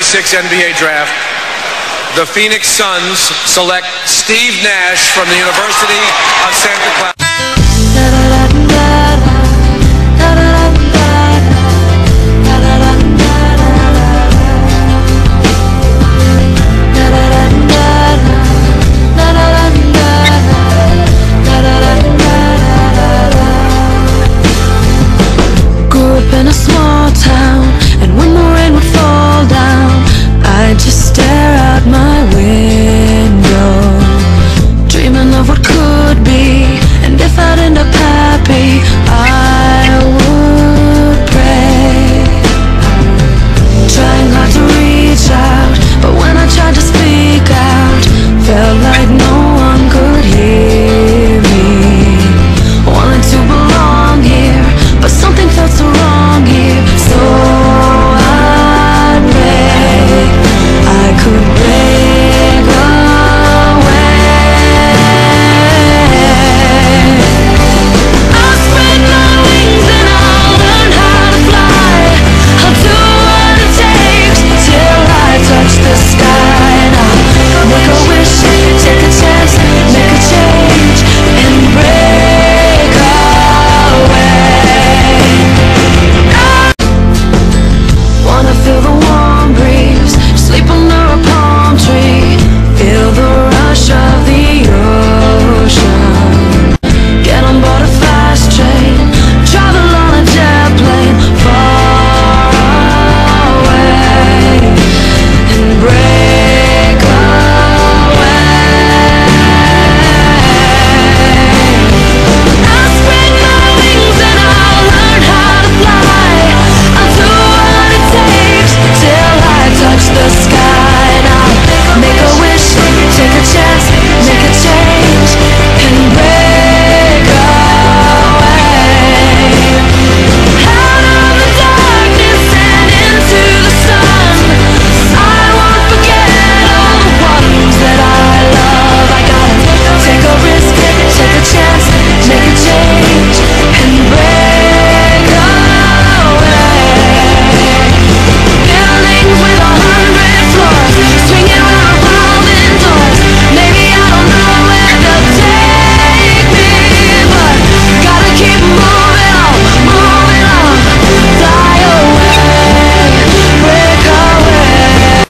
2006 NBA Draft, the Phoenix Suns select Steve Nash from the University of Santa Clara. Grew up in a small town, and when the rain would fall down, I'd just stare out my window, dreaming of what could be. And if I'd end up happy, I would pray, trying hard to reach out, but when I tried to speak out, felt like no one could hear me. Wanted to belong here, but something felt so wrong here. So I'd pray I could break away. I'll spread my wings and I'll learn how to fly. I'll do what it takes till I touch the sky. And I'll make a wish, take a chance, make a change, and break away. Wanna feel the warm breeze, sleep under a palm tree, feel the rush of the ocean, get on board a fast train, travel on a jet plane far away, and break away. I'll spread my wings and I'll learn how to fly. I'll do what it takes till I touch the sky. And I'll make a wish, take a chance, make a change, and break away. Out of the darkness and into the sun, I won't forget all the ones that I love. I gotta take a risk, take a chance, make a change, and break away. Buildings with 100 floors, swinging around revolving doors. Maybe I don't know where they'll take me, but gotta keep moving on, fly away, break away.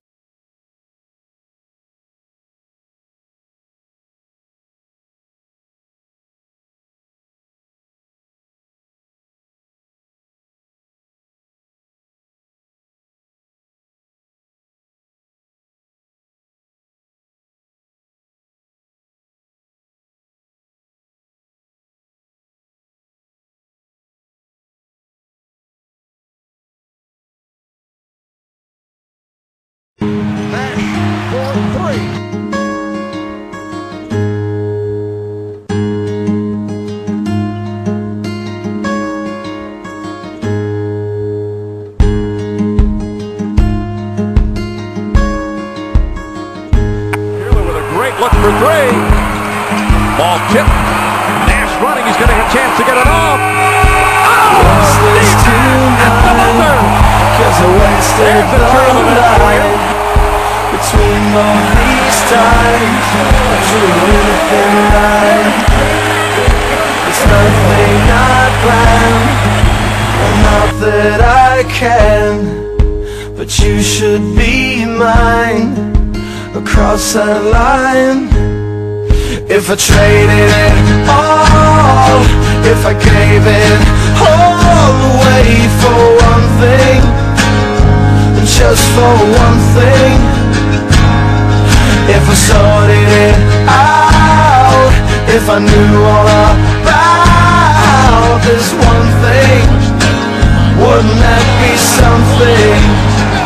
Look for three. Ball tipped. Nash running. He's going to have a chance to get it off. Oh! Steve Nash at the buzzer. There's the tournament for you. Between all these times, I drew a thin line. It's nothing I plan, and not that I can, but you should be mine. Across that line, if I traded it all, if I gave it all away for one thing, and just for one thing, if I sorted it out, if I knew all about this one thing, wouldn't that be something?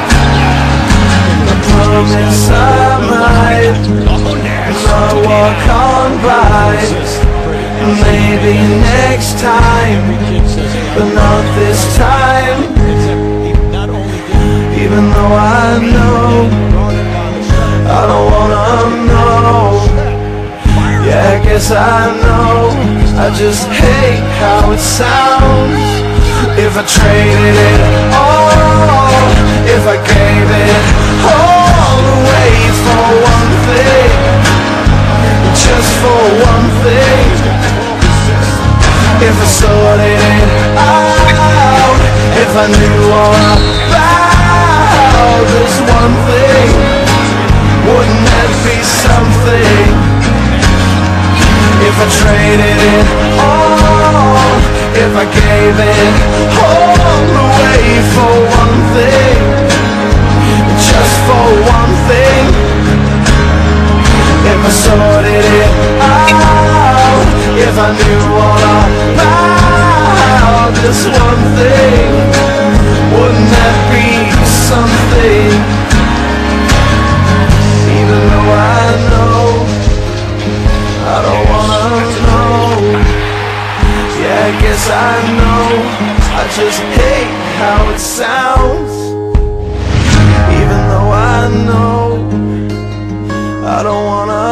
Promise I might not walk on by, maybe next time, but not this time. Even though I know I don't wanna know, yeah, I guess I know, I just hate how it sounds. If I traded it all, if I gave it all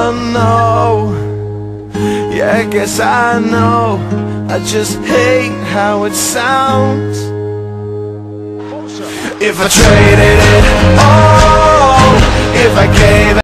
wanna know. Yeah, I guess I know. I just hate how it sounds. If I traded it all, if I gave